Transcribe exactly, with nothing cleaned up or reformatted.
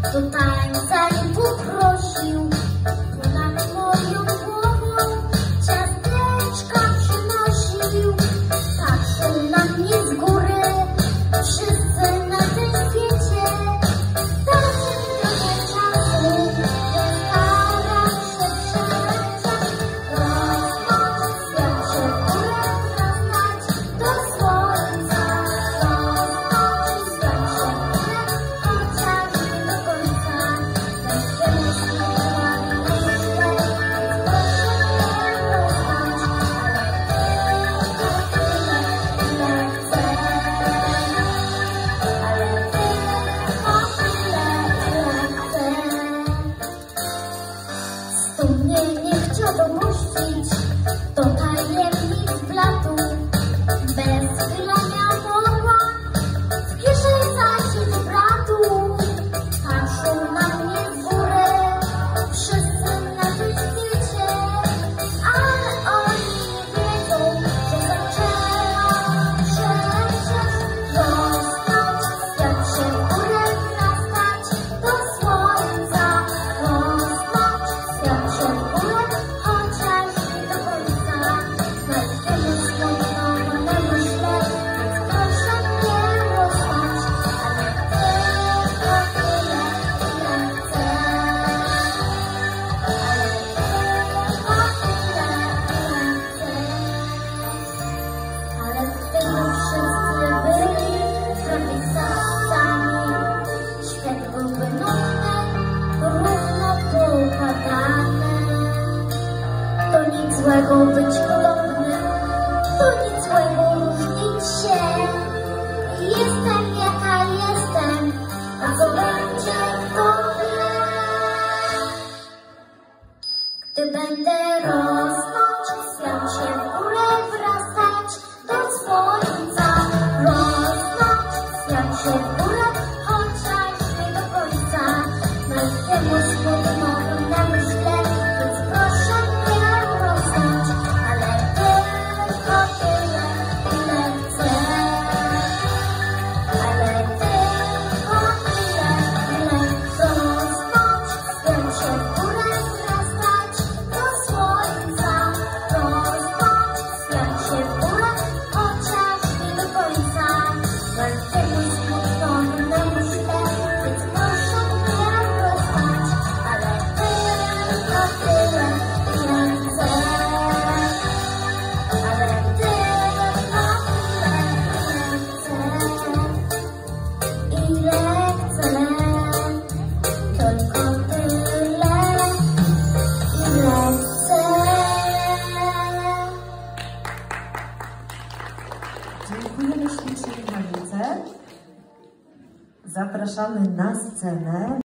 do tańca i poprosił. Ponad moją głową ciasteczka przynosił. Patrzył na mnie z góry wszyscy na tym świecie. Dał się trochę czasu, restaurant się przeczać. Rozpoczął świat się w górę wrastać do słońca. Rozpoczął świat się w górę, chociaż nie do końca. Będziemy śpiewać na myślę, więc proszę mnie rozstać. Ale tylko tyle, ile chcę. Stu mnie nie chciał dopuścić do tajemnic blatu. Bez chwilenia morła w kieszeni zasięć bratu. Patrzą na mnie z góry wszyscy na tym świecie, ale oni nie wiedzą, że zaczęłam przecież rosnąć. Świat się w górę wrastać do słońca. Rosnąć, świat się w górę, chociaż nie do końca. Najpierw smutno na myślę, więc proszę mnie rozstać. Ale tylko tyle, ile chcę. Ale tylko tyle, ile chcę. Ale gdyby wszyscy byli zapisawcami, świat byłby nudny, równo poukładany. To nic złego być podobnym, to nic złego różnić się. Jestem jaka jestem, a co będzie, kto wie. Gdy będę rosnąć, świat się w górę wrastać do słońca. Rosnąć, świat się w górę, chociaż nie do końca. Najpierw smutno na myślę, więc proszę mnie rozstać. Ale tylko tyle, ile chcę. Ale tylko tyle, ile chcę. Rosnąć, świat się w górę wrastać do słońca. Rosnąć, świat się w górę, chociaż nie do końca. Najpierw smutno na myślę, więc proszę mnie rozstać. Ale tylko tyle, ile chcę. Ale tylko tyle, ile chcę. Ile chcę. Tylko tyle, ile chcę. Dziękujemy ślicznie Hanice. Zapraszamy na scenę.